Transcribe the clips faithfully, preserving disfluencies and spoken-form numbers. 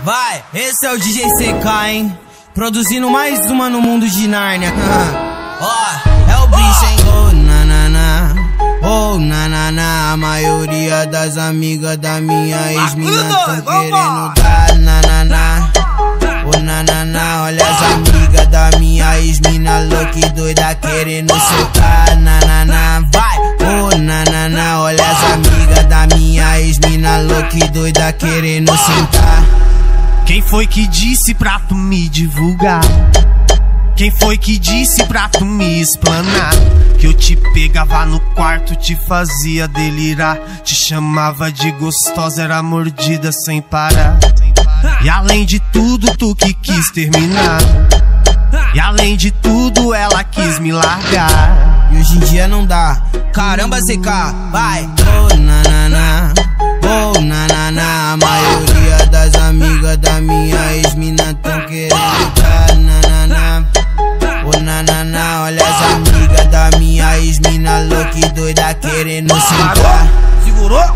Vai, esse é o D J C K, hein? Produzindo mais uma no mundo de Nárnia. Ó, oh, é o bicho, hein? Oh, nanana, oh, nanana. A maioria das amigas da minha ex-mina tão querendo dar nanana. Oh, nanana, olha as amigas da minha ex-mina louca e doida querendo soltar nanana. Vai, oh, nanana, olha as amigas da minha ex-mina louca e doida querendo sentar. Quem foi que disse pra tu me divulgar? Quem foi que disse pra tu me explanar? Que eu te pegava no quarto, te fazia delirar, te chamava de gostosa, era mordida sem parar. E além de tudo, tu que quis terminar. E além de tudo, ela quis me largar. E hoje em dia não dá. Caramba, C K, vai. Oh, nanana, oh, nanana. A maioria das amigas da minha ex-mina tão querendo dar nanana. Oh, nanana, olha as amigas da minha ex-mina louca e doida querendo sentar. Segurou?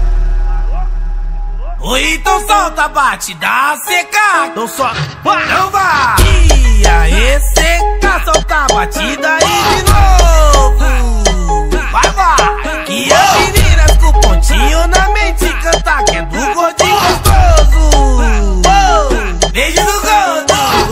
Oi, então solta a batida, C K. Então solta, não vai. E aí, C K, solta a batida aí de novo. Vai, vai. Que as meninas com pontinho na mente canta que é do gordinho gostoso. Oh, beijo do gordo.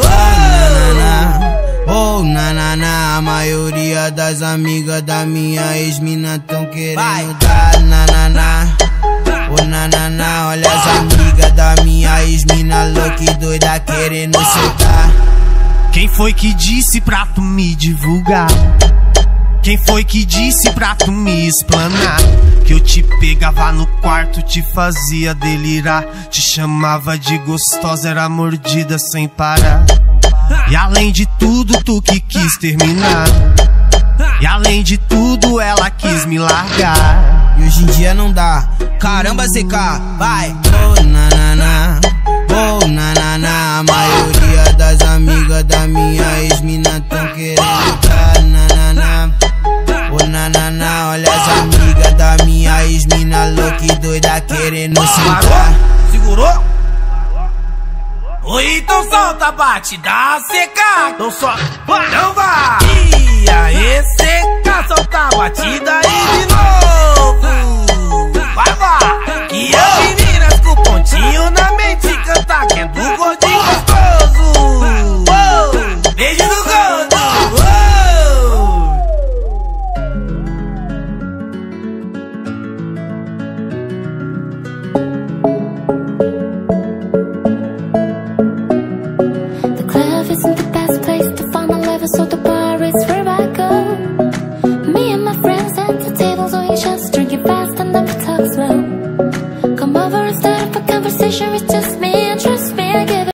Oh, oh, nanana. A maioria das amigas da minha ex-mina tão querendo dar nanana. Oh, nanana, olha as amigas da minha ex-mina louca e doida querendo soltar. Quem foi que disse pra tu me divulgar? Quem foi que disse pra tu me explanar? Que eu te pegava no quarto, te fazia delirar, te chamava de gostosa, era mordida sem parar. E além de tudo, tu que quis terminar. E além de tudo, ela quis me largar. E hoje em dia não dá. Caramba, C K, vai. Oh, nanana, oh, nanana. A maioria das amigas da minha ex-mina tão querendo dar nanana. Oh, nanana, olha as amigas da minha ex-mina louca e doida querendo sentar. Segurou? Oi, então solta a batida, C K. Então solta, não vai. E aí, C K, solta a batida aí de novo. Vai, vai. Que as meninas com pontinho na mente canta que é do gordinho gostoso. Oh, beijo do gordo. The club isn't the best place to find a lover, so the bar is where I go. Me and my friends at the tables, we just drinking fast and never talk slow. Come over and start up a conversation, it's just me